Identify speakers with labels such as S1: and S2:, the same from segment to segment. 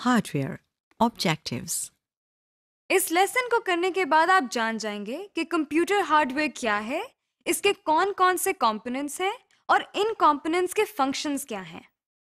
S1: Hardware Objectives.
S2: اس lesson کو کرنے کے بعد آپ جان جائیں گے کہ کمپیوٹر ہارڈ ویئر کیا ہے، اس کے کون کون سے کمپوننٹس ہیں اور ان کمپوننٹس کے فنکشنز کیا ہیں۔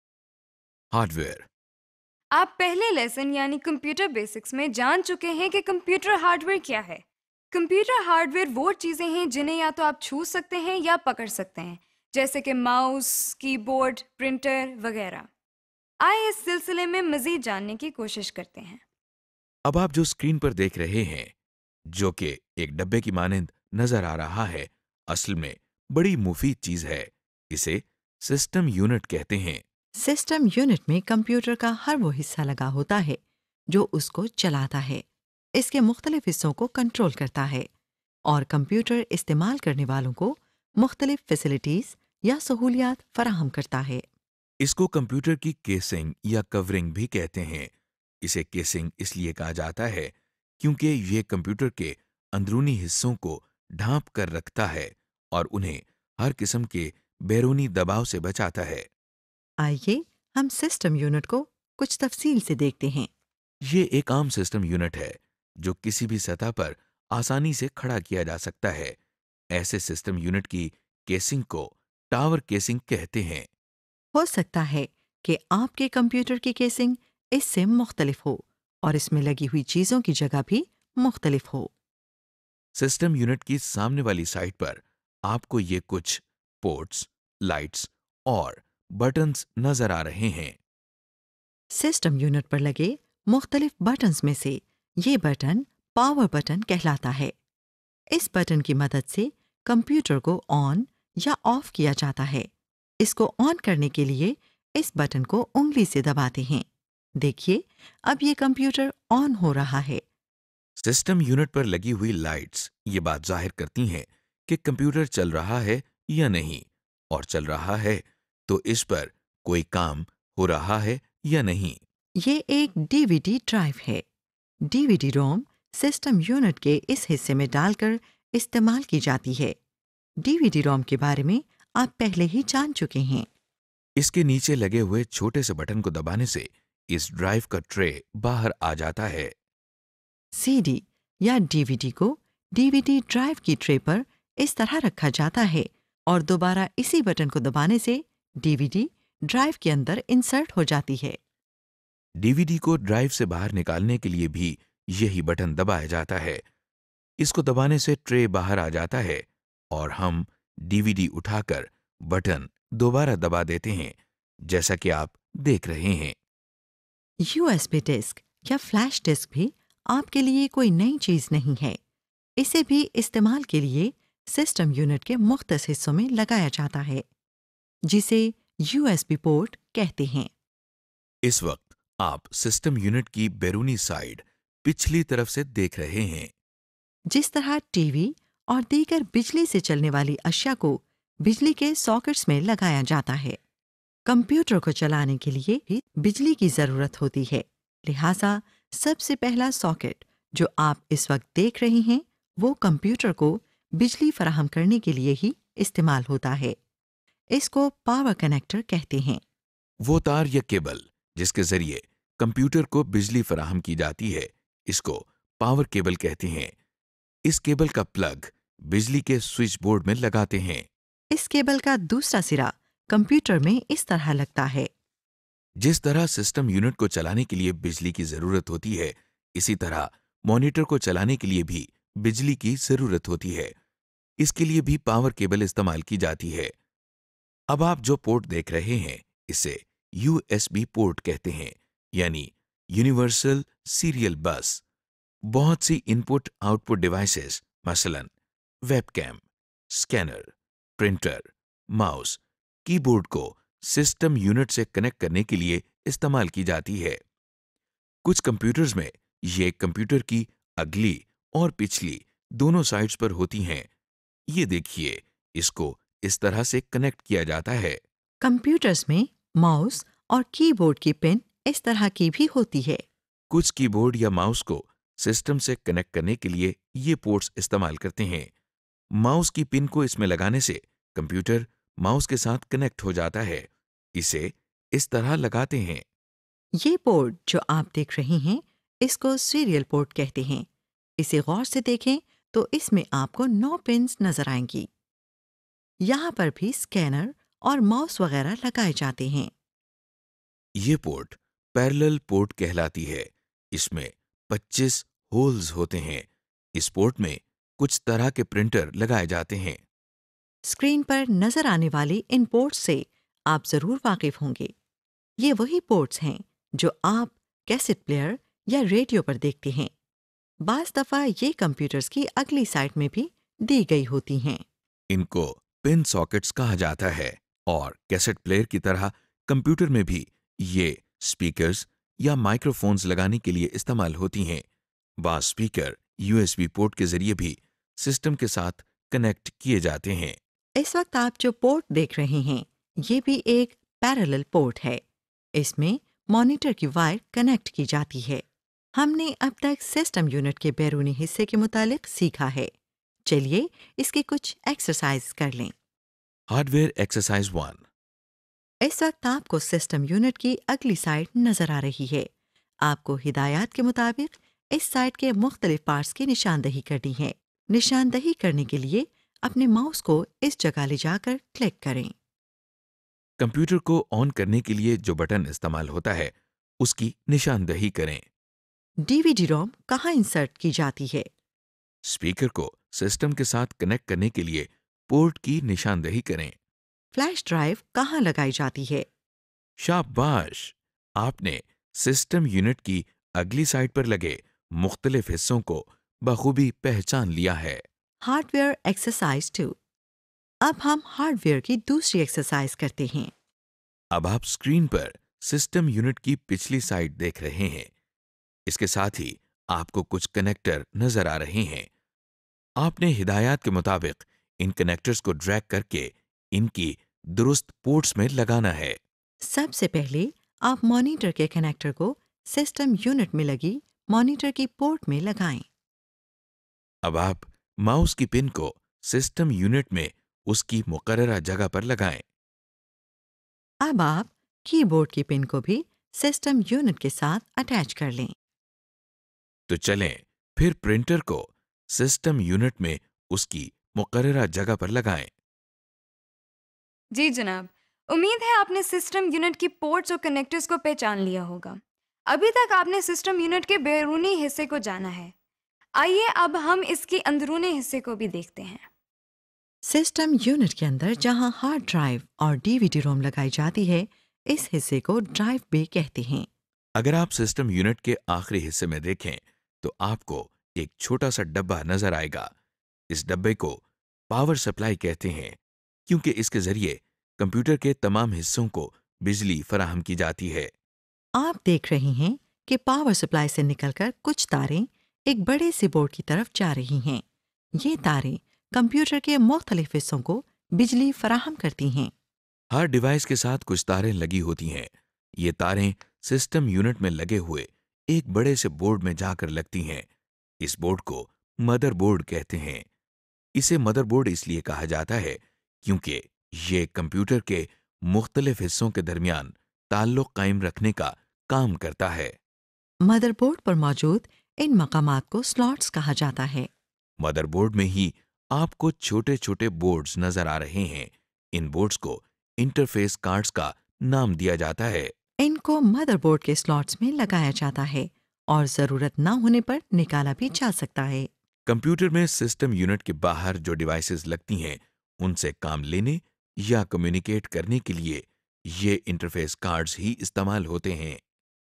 S3: ہارڈ ویئر،
S2: آپ پہلے لیسن یعنی کمپیوٹر بیسکس میں جان چکے ہیں کہ کمپیوٹر ہارڈ ویئر کیا ہے۔ کمپیوٹر ہارڈ ویئر وہ چیزیں ہیں جنہیں یا تو آپ چھو سکتے ہیں یا پکڑ سکتے ہیں، جیسے کہ ماؤس، کی بورڈ، پرنٹر وغیرہ۔ آئے اس سلسلے میں مزید جاننے کی کوشش کرتے ہیں۔
S3: اب آپ جو اسکرین پر دیکھ رہے ہیں، جو کہ ایک ڈبے کی مانند نظر آ رہا ہے، اصل میں بڑی مفید چیز ہے۔ اسے سسٹم یونٹ کہتے ہیں۔
S1: سسٹم یونٹ میں کمپیوٹر کا ہر وہ حصہ لگا ہوتا ہے جو اس کو چلاتا ہے، اس کے مختلف حصوں کو کنٹرول کرتا ہے اور کمپیوٹر استعمال کرنے والوں کو مختلف فیسلٹیز یا سہولیات فراہم کرتا ہے۔
S3: اس کو کمپیوٹر کی کیسنگ یا کورنگ بھی کہتے ہیں۔ اسے کیسنگ اس لیے کہا جاتا ہے کیونکہ یہ کمپیوٹر کے اندرونی حصوں کو ڈھانپ کر رکھتا ہے اور انہیں ہر قسم کے بیرونی دباؤ سے بچاتا ہے۔
S1: آئیے ہم سسٹم یونٹ کو کچھ تفصیل سے دیکھتے ہیں۔
S3: یہ ایک عام سسٹم یونٹ ہے جو کسی بھی سطح پر آسانی سے کھڑا کیا جا سکتا ہے۔ ایسے سسٹم یونٹ کی کیسنگ کو ٹاور کیسنگ کہتے ہیں۔
S1: ہو سکتا ہے کہ آپ کے کمپیوٹر کی کیسنگ اس سے مختلف ہو اور اس میں لگی ہوئی چیزوں کی جگہ بھی مختلف ہو۔
S3: سسٹم یونٹ کی سامنے والی سائڈ پر آپ کو یہ کچھ پورٹس، لائٹس اور بٹنز نظر آ رہے ہیں۔
S1: سسٹم یونٹ پر لگے مختلف بٹنز میں سے یہ بٹن پاور بٹن کہلاتا ہے۔ اس بٹن کی مدد سے کمپیوٹر کو آن یا آف کیا جاتا ہے۔ اس کو آن کرنے کے لیے اس بٹن کو انگلی سے دباتے ہیں۔ دیکھیے اب یہ کمپیوٹر آن ہو رہا ہے۔
S3: سسٹم یونٹ پر لگی ہوئی لائٹس یہ بات ظاہر کرتی ہیں کہ کمپیوٹر چل رہا ہے یا نہیں، اور چل رہا ہے تو اس پر کوئی کام ہو رہا ہے یا نہیں۔
S1: یہ ایک ڈی وی ڈی ڈرائیو ہے۔ D V D ROM system unit کے اس حصے میں ڈال کر استعمال کی جاتی ہے۔ ڈی وی ڈی روم کے بارے میں آپ پہلے ہی جان چکے ہیں۔
S3: اس کے نیچے لگے ہوئے چھوٹے سے بٹن کو دبانے سے اس ڈرائیو کا ٹرے باہر آ جاتا ہے۔
S1: سی ڈی یا ڈی وی ڈی کو ڈی وی ڈی ڈرائیو کی ٹرے پر اس طرح رکھا جاتا ہے اور دوبارہ اسی بٹن کو دبانے سے ڈی وی ڈی ڈرائیو کے اندر انسرٹ ہو جاتی ہے۔
S3: ڈی وی ڈی کو ڈرائیو سے باہر نکالنے کے لیے بھی یہی بٹن دبایا جاتا ہے۔ اس کو دبانے سے ٹرے باہر آ جاتا ہے اور ہم ڈی وی ڈی اٹھا کر بٹن دوبارہ دبا دیتے ہیں، جیسا کہ آپ دیکھ رہے ہیں۔
S1: یو ایس بی ڈسک یا فلیش ڈسک بھی آپ کے لیے کوئی نئی چیز نہیں ہے۔ اسے بھی استعمال کے لیے سسٹم یونٹ کے مختص حصوں میں لگایا جاتا ہے، جسے یو ایس بی پورٹ کہتے ہیں۔
S3: اس وقت آپ سسٹم یونٹ کی بیرونی سائڈ پچھلی طرف سے دیکھ رہے ہیں۔
S1: جس طرح ٹی وی اور دیگر بجلی سے چلنے والی اشیاء کو بجلی کے ساکٹس میں لگایا جاتا ہے، کمپیوٹر کو چلانے کے لیے بھی بجلی کی ضرورت ہوتی ہے۔ لہٰذا سب سے پہلا ساکٹ جو آپ اس وقت دیکھ رہے ہیں وہ کمپیوٹر کو بجلی فراہم کرنے کے لیے ہی استعمال ہوتا ہے۔ اس کو پاور کنیکٹر کہتے ہیں۔
S3: وہ تار یا کیبل جس کے ذریعے کمپیوٹر کو بجلی فراہم کی جاتی ہے، اس کو پاور کیبل کہتے ہیں۔ اس کیبل کا پلگ بجلی کے سوئچ بورڈ میں لگاتے ہیں۔
S1: اس کیبل کا دوسرا سرا کمپیوٹر میں اس طرح لگتا ہے۔
S3: جس طرح سسٹم یونٹ کو چلانے کے لیے بجلی کی ضرورت ہوتی ہے، اسی طرح مانیٹر کو چلانے کے لیے بھی بجلی کی ضرورت ہوتی ہے۔ اس کے لیے بھی پاور کیبل استعمال کی جاتی ہے۔ اب آپ جو پورٹ دیکھ رہے ہیں اسے یو ایس بی پورٹ کہتے ہیں، یعنی یونیورسل سیریل بس۔ بہت سی input output devices مثلا webcam, scanner, printer, mouse, keyboard کو سسٹم یونٹ سے کنیکٹ کرنے کے لیے استعمال کی جاتی ہے۔ کچھ کمپیوٹرز میں یہ کمپیوٹر کی اگلی اور پچھلی دونوں سائڈز پر ہوتی ہیں۔ یہ دیکھیے، اس کو اس طرح سے کنیکٹ کیا جاتا ہے۔
S1: کمپیوٹرز میں ماؤس اور کی بورڈ کی پن اس طرح کی بھی ہوتی ہے۔
S3: کچھ کی بورڈ یا ماؤس کو سسٹم سے کنیکٹ کرنے کے لیے یہ پورٹس استعمال کرتے ہیں۔ ماؤس کی پن کو اس میں لگانے سے کمپیوٹر ماؤس کے ساتھ کنیکٹ ہو جاتا ہے۔ اسے اس طرح لگاتے ہیں۔
S1: یہ پورٹ جو آپ دیکھ رہے ہیں اس کو سیریل پورٹ کہتے ہیں۔ اسے غور سے دیکھیں تو اس میں آپ کو 9 پنز نظر آئیں گی۔ یہاں پر بھی اسکینر اور ماؤس وغیرہ لگائے جاتے ہیں۔
S3: یہ پورٹ پیرلل پورٹ کہلاتی ہے۔ اس میں 25 ہولز ہوتے ہیں۔ اس پورٹ میں کچھ طرح کے پرنٹر لگائے جاتے ہیں۔
S1: اسکرین پر نظر آنے والے ان پورٹس سے آپ ضرور واقف ہوں گے۔ یہ وہی پورٹس ہیں جو آپ کیسٹ پلیئر یا ریڈیو پر دیکھتے ہیں۔ بعض دفعہ یہ کمپیوٹرز کی اگلی سائٹ میں بھی دی گئی ہوتی ہیں۔
S3: ان کو پن ساکٹس کہا جاتا ہے، اور کیسٹ پلیئر کی طرح کمپیوٹر میں بھی یہ اسپیکرز یا مائکرو فونز لگانے کے لیے استعمال ہوتی ہیں۔ بعض اسپیکر USB پورٹ کے ذریعے بھی سسٹم کے ساتھ کنیکٹ کیے جاتے ہیں۔
S1: اس وقت آپ جو پورٹ دیکھ رہے ہیں یہ بھی ایک پیرالل پورٹ ہے۔ اس میں مانیٹر کی وائر کنیکٹ کی جاتی ہے۔ ہم نے اب تک سسٹم یونٹ کے بیرونی حصے کے متعلق سیکھا ہے۔ چلیے اس کے کچھ ایکسرسائز کر لیں۔
S3: Hard where exercise 1۔
S1: اس وقت آپ کو سسٹم یونٹ کی اگلی سائٹ نظر آ رہی ہے۔ آپ کو ہدایات کے مطابق اس سائٹ کے مختلف پارٹس کی نشاندہی کرنی ہے۔ نشاندہی کرنے کے لیے اپنے ماؤس کو اس جگہ لے جا کر کلک کریں۔
S3: کمپیوٹر کو آن کرنے کے لیے جو بٹن استعمال ہوتا ہے اس کی نشاندہی کریں۔
S1: DVD روم کہاں انسرٹ کی جاتی ہے؟
S3: اسپیکر کو سسٹم کے ساتھ کنیکٹ کرنے کے لیے پورٹ کی نشاندہی کریں۔
S1: فلیش ڈرائیو کہاں لگائی جاتی ہے؟
S3: شاباش! آپ نے سسٹم یونٹ کی اگلی سائٹ پر لگے مختلف حصوں کو بخوبی پہچان لیا ہے۔
S1: Hardware exercise 2۔ اب ہم ہارڈ ویئر کی دوسری ایکسرسائز کرتے ہیں۔
S3: اب آپ اسکرین پر سسٹم یونٹ کی پچھلی سائٹ دیکھ رہے ہیں۔ اس کے ساتھ ہی آپ کو کچھ کنیکٹر نظر آ رہے ہیں۔ آپ نے ہدایات کے مطابق ان کنیکٹرز کو ڈریگ کر کے ان کی درست پورٹس میں لگانا ہے۔
S1: سب سے پہلے آپ مانیٹر کے کنیکٹر کو سسٹم یونٹ میں لگی مانیٹر کی پورٹ میں لگائیں۔
S3: اب آپ ماؤس کی پن کو سسٹم یونٹ میں اس کی مقررہ جگہ پر لگائیں۔
S1: اب آپ کی بورڈ کی پن کو بھی سسٹم یونٹ کے ساتھ اٹیچ کر لیں۔
S3: تو چلیں پھر پرنٹر کو سسٹم یونٹ میں اس کی مقررہ جگہ پر لگائیں۔
S2: جی جناب، امید ہے آپ نے سسٹم یونٹ کی پورٹس اور کنیکٹرز کو پہچان لیا ہوگا۔ ابھی تک آپ نے سسٹم یونٹ کے بیرونی حصے کو جانا ہے۔ آئیے اب ہم اس کے اندرونی حصے کو بھی دیکھتے ہیں۔
S1: سسٹم یونٹ کے اندر جہاں ہارڈ ڈرائیو اور DVD روم لگائی جاتی ہے اس حصے کو ڈرائیو بے کہتے ہیں۔
S3: اگر آپ سسٹم یونٹ کے آخری حصے میں دیکھیں تو آپ کو ایک چھوٹا سا ڈبہ نظر آئے گا۔ اس ڈبے کو پاور سپلائی کہتے ہیں کیونکہ اس کے ذریعے کمپیوٹر کے تمام حصوں کو بجلی فراہم کی جاتی ہے۔
S1: آپ دیکھ رہے ہیں کہ پاور سپلائی سے نکل کر کچھ تاریں ایک بڑے سے بورڈ کی طرف جا رہی ہیں۔ یہ تاریں کمپیوٹر کے مختلف حصوں کو بجلی فراہم کرتی ہیں۔
S3: ہر ڈیوائس کے ساتھ کچھ تاریں لگی ہوتی ہیں۔ یہ تاریں سسٹم یونٹ میں لگے ہوئے ایک بڑے سے بورڈ میں جا کر لگتی ہیں۔ اس بورڈ کو مدر بورڈ کہتے ہیں۔ اسے مدر بورڈ اس لیے کہا جاتا ہے کیونکہ یہ کمپیوٹر کے مختلف حصوں کے درمیان تعلق قائم رکھنے کا کام کرتا ہے۔
S1: مدر بورڈ پر موجود ان مقامات کو سلاٹس کہا جاتا ہے۔
S3: مدر بورڈ میں ہی آپ کو چھوٹے چھوٹے بورڈز نظر آ رہے ہیں۔ ان بورڈز کو انٹرفیس کارڈز کا نام دیا جاتا ہے۔
S1: ان کو مدر بورڈ کے سلاٹس میں لگایا جاتا ہے اور ضرورت نہ ہونے پر نکالا بھی جا سکتا ہے۔
S3: کمپیوٹر میں سسٹم یونٹ کے باہر جو ڈیوائسز لگتی ہیں ان سے کام لینے یا کمیونیکیٹ کرنے کے لیے یہ انٹرفیس کارڈز ہی استعمال ہوتے ہیں۔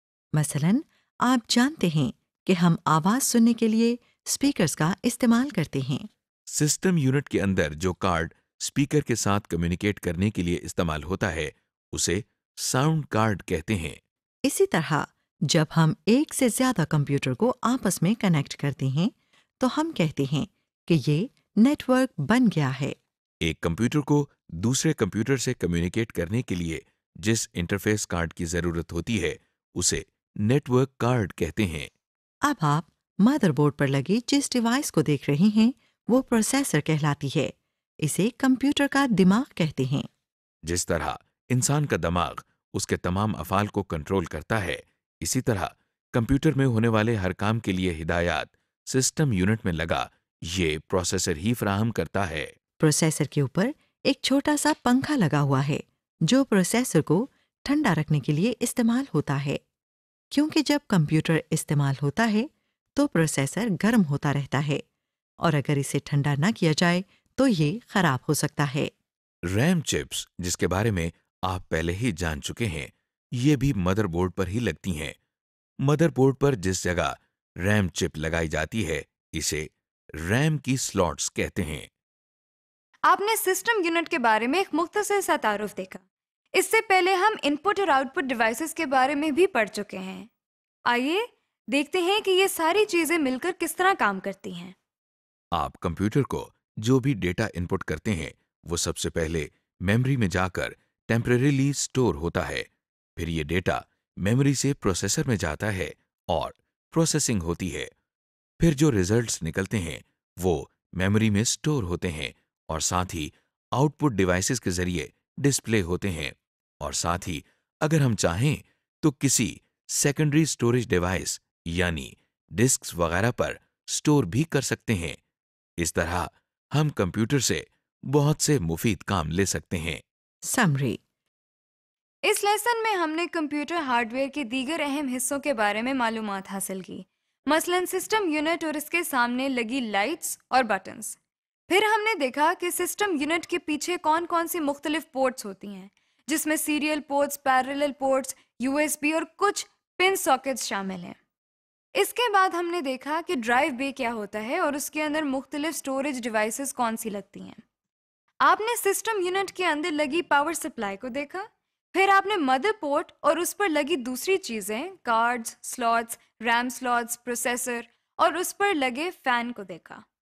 S1: مثلاً آپ جانتے ہیں کہ ہم آواز سننے کے لیے اسپیکرز کا استعمال کرتے ہیں۔
S3: سسٹم یونٹ کے اندر جو کارڈ اسپیکر کے ساتھ کمیونیکیٹ کرنے کے لیے استعمال ہوتا ہے اسے ساؤنڈ کارڈ کہتے ہیں۔
S1: اسی طرح جب ہم ایک سے زیادہ کمپیوٹر کو آپس میں کنیکٹ کرتے ہیں تو ہم کہتے ہیں کہ یہ نیٹ ورک بن گیا ہے۔
S3: ایک کمپیوٹر کو دوسرے کمپیوٹر سے کمیونیکیٹ کرنے کے لیے جس انٹرفیس کارڈ کی ضرورت ہوتی ہے اسے نیٹ ورک کارڈ کہتے ہیں۔
S1: اب آپ مدر بورڈ پر لگی جس ڈیوائس کو دیکھ رہے ہیں وہ پروسیسر کہلاتی ہے۔ اسے کمپیوٹر کا دماغ کہتے ہیں۔
S3: جس طرح انسان کا دماغ اس کے تمام افعال کو کنٹرول کرتا ہے، इसी तरह कंप्यूटर में होने वाले हर काम के लिए हिदायत सिस्टम यूनिट में लगा ये प्रोसेसर ही फराहम करता है।
S1: प्रोसेसर के ऊपर एक छोटा सा पंखा लगा हुआ है जो प्रोसेसर को ठंडा रखने के लिए इस्तेमाल होता है, क्योंकि जब कंप्यूटर इस्तेमाल होता है तो प्रोसेसर गर्म होता रहता है और अगर इसे ठंडा ना किया जाए तो ये खराब हो सकता है।
S3: रैम चिप्स, जिसके बारे में आप पहले ही जान चुके हैं, ये भी मदरबोर्ड पर ही लगती हैं। मदरबोर्ड पर जिस जगह रैम चिप लगाई जाती है इसे रैम की स्लॉट्स कहते हैं।
S2: आपने सिस्टम यूनिट के बारे में एक मुख्तसर सा तारुफ देखा। इससे पहले हम इनपुट और आउटपुट डिवाइसेस के बारे में भी पढ़ चुके हैं। आइए देखते हैं कि ये सारी चीजें मिलकर किस तरह काम करती हैं।
S3: आप कंप्यूटर को जो भी डेटा इनपुट करते हैं वो सबसे पहले मेमोरी में जाकर टेम्परेरीली स्टोर होता है। फिर ये डेटा मेमोरी से प्रोसेसर में जाता है और प्रोसेसिंग होती है। फिर जो रिजल्ट्स निकलते हैं वो मेमोरी में स्टोर होते हैं और साथ ही आउटपुट डिवाइसेस के जरिए डिस्प्ले होते हैं और साथ ही अगर हम चाहें तो किसी सेकेंडरी स्टोरेज डिवाइस यानी डिस्क्स वगैरह पर स्टोर भी कर सकते हैं। इस तरह हम कंप्यूटर से बहुत से मुफीद काम ले सकते हैं।
S1: समरी।
S2: इस लेसन में हमने कंप्यूटर हार्डवेयर के दीगर अहम हिस्सों के बारे में मालूमात हासिल की, मसलन सिस्टम यूनिट और इसके सामने लगी लाइट्स और बटन्स। फिर हमने देखा कि सिस्टम यूनिट के पीछे कौन कौन सी मुख्तलिफ पोर्ट्स होती हैं, जिसमें serial ports, parallel ports, USB और कुछ पिन सॉकेट्स शामिल हैं। इसके बाद हमने देखा कि ड्राइव बे क्या होता है और उसके अंदर मुख्तलिफ स्टोरेज डिवाइसेस कौन सी लगती हैं। आपने सिस्टम यूनिट के अंदर लगी पावर सप्लाई को देखा। फिर आपने मदर पोर्ट और उस पर लगी दूसरी चीज़ें, cards, slots, RAM slots, processor और उस पर लगे फैन को देखा।